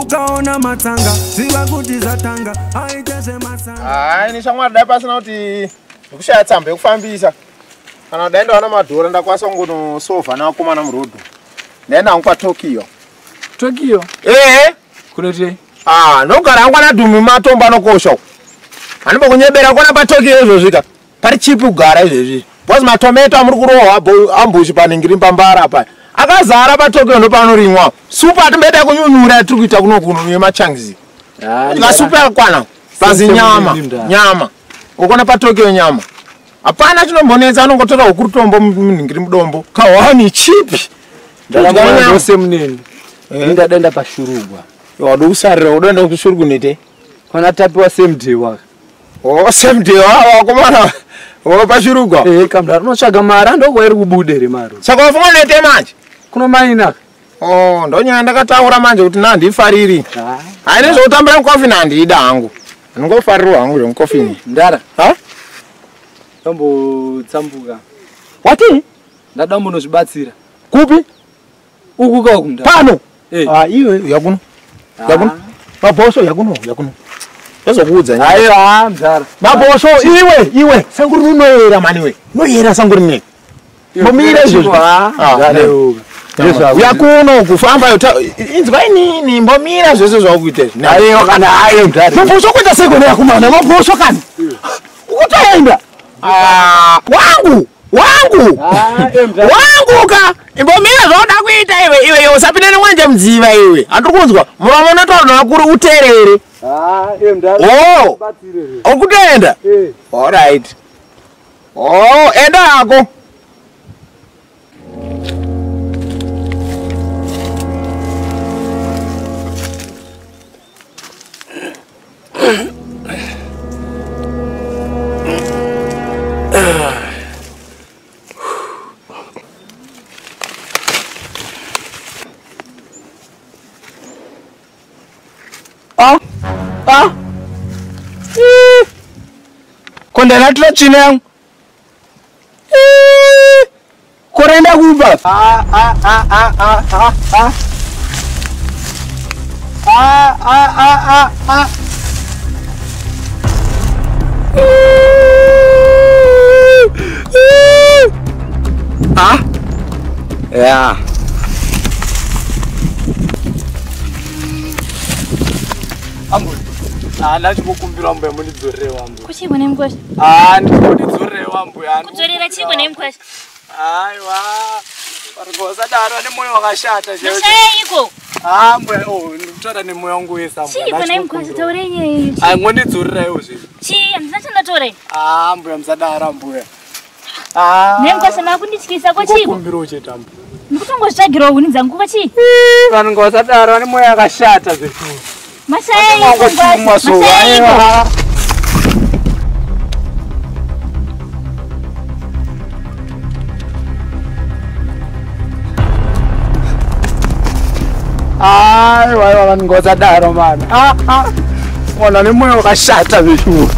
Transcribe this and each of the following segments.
ukaona matanga ziva kuti zatanga aitese masanga ni shamwari dai pasina kuti ndikushaya tsamba yekufambisa kana dai ndaona madhora ndakwasa ngono sova na kumana murodho ndaenda kwa Tokyo kunoti nogara angwana dhumi matomba nokosha animbo kunyebera kona pa Tokyo izvozvika pari chipi kugara izvezvi because matomato amuri kurohwa ambushi paningiri pambara apa akazara pa Tokyo ndo panorimwa supu atimbeda kunyunyura tiri kuita kuno yemachangisi la supu yakwana pazi nyama ukona pa Tokyo nyama apana chinombonetsa anongotora hukurutombo muningiri mudombo kawani chipi ndakanga semuneni ndadenda pashurugwa wado usarira udoenda kushurugwa nete kana tapiwa same day waka same day wakomana pashurugwa kamda rinotsvaga mari ndokweri kubudere mari saka wafunga nete manje kuno maina ndonyaya ndakataura manje kuti nandifariri haine zvoutambira mukofi nandida hangu ndingofarirwa hangu zvemukofini ndara tambotsambuka wati ndada mbonozvibatsira kupi uku kakumda pano iwe yakuno mabhosho yakuno yazokuudza aiwa mzara mabhosho iwe sangu rinoyera mani we noyera sangu rine mbomire izvozvo yakuno kufamba inzwa inini mbomira zvese zvakuita aiwa kana ayo mzara mabhosho kuita sekone yakumana mabhosho kani ukutoenda wangu ka imbomira zvoda kuita iwe usapinda nemwanje mudziva iwe andiri kunzwa muromo unotaura kuri uterere okutoenda alright enda hako kondela tilo chine yangu korenda kuba yeah ambo ndachikukumbira mbuya mundidzorere wambo kuchibwa nemkwasha ndidzorere wambo kudzorera chibwa nemkwasha aiwa varikosadaro nemoyo wakashata mashaiko mbuya ndikutaura nemoyo wangu wese chibwa nemkwasha taurenye ngondidzorera iwo zvino chii handina chandatora mbuya musadara mbuya nemkwasha makundityisa kwachibwa kumbira uchetambo ndikutongozvitsvagirawo huni dzangu kwachii vanhu ngavasadaro nemoyo yakashata zvetu mashaiko aiwa vanhu ngavasadaro mani mwana nemoyo wakashata zvechuo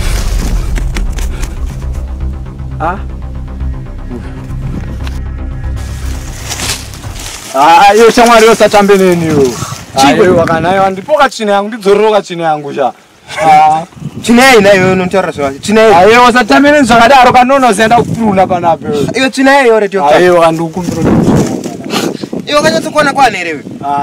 iyo shamwari yosatambe neniyo aiwa kana aiwa ndipoka chine yangu ndidzororoka chine yangu sha chinei nayo unotaura zvavo chinei aiwa wasatambe neni zvakadaro kanonozienda kupuruna panapo iyo chinei yore tio aiwa ndikukumbira iwe wakanyatsokuona kwane here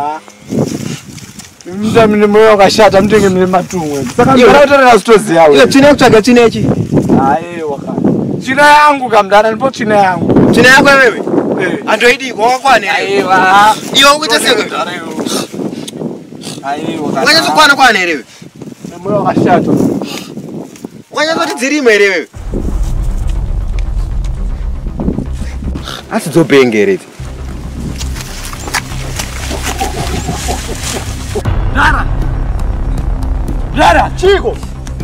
mune moyo wakashata mutenge mune matumwe saka ndaratorera zvitoziya iyo chine kutsvaga chinechi aiwa china yangu kamdana ndipo china yangu chine yako wewe andoidiko wakwane aiwa iwe ukuita seko aiwa wakanyatsokwana kwane here nemoyo wakashata wakanyatsoti dzirimo here wewe asi dzobhengereti Dara, chiko.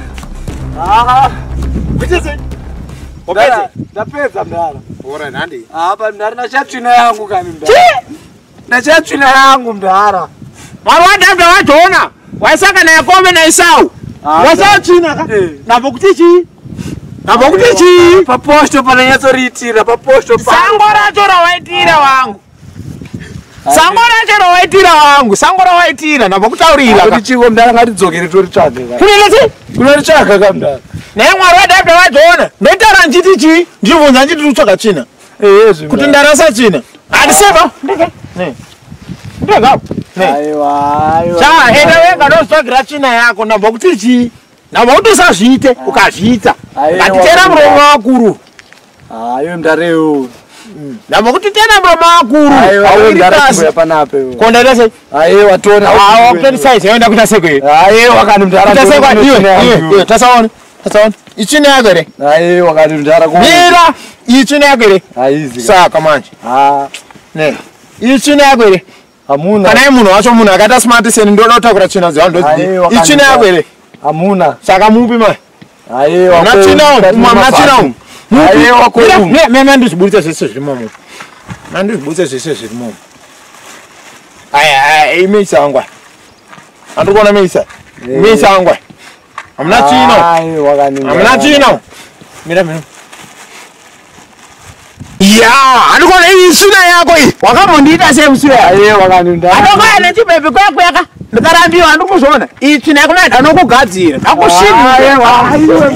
Kucheze. Opeza. Ndapedza mdara. Ora nandi. Apa mdara nachachina yangu kani mdara. Nachachina yangu mdara. Marwanda ndo watoona. Waisaka na yakome na Esau. Wasachina ka. Nabokutichi. Nabokutichi. Paposto pana nyatsoritira, paposto pa. Sango racho rawaitira wangu. Sango racho waitira wangu, sango rawaitira ndakutaurira. Kuti chiko mndara ngatidzokere toritsvage. Kuneletse? Kunoritsvaga kamndara. Naye Mwari wadabda wadziona. Ndoitaura nditi chi? Ndibvunza nditi utsvaga china. Kuti ndarasa china. Andiseva? Ndege. Ne. Ndega. Ne. Aiwa. Cha, enda wenga ndotsvagira china yako ndabva kuti chi? Ndabva kuti usazviite, ukazviita. Ngatitera muromo wakuru. Ayo mndareyo. Ndabva kuti tena muromo wakuru. Ayo mndara panape. Konda sei? Ayo watona. Ah, okay, size yoenda kuita seko. Ayo wakani mndara. Kuita seko iwe. Tasaona. Tasaona. Ichina yako ere. Ayo wakani mndara kwa. Mira, ichina yako ere. Aizi. Saka manje. Ne. Ichina yako ere. Hamuna. Kana munhu wacho munhu akata smart seni ndonotakura china zvawo ndodzi. Ichina yako ere. Hamuna. Saka mupi mai. Ayo na china, mama china. Ayo wako. Mimi ndizibudisa zvese zviri momo. Ndizibudisa zvese zviri momo. Aya, imisa ngwa. Andikuona misa. Misa ngwa. Amna china. Ayo wakani. Amna china. Mira. Ya, andikuona hii china yako hii. Wakamondita semswe. Ayo wakani mndara. Adokaya nechibebe kwako yaka. Ndakarambiwa andikuzona. Iyi china yako nayo anokugadzira. Ndakushima. Ayo.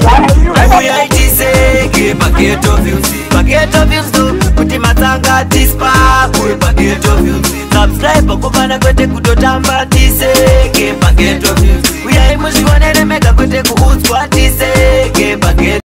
Ke packet of views kuti matsanga dispa ku packet of views subscribe kubana kwete kutotamba tise ke packet of views uyai muzvionere mega kwete kuudzwa tise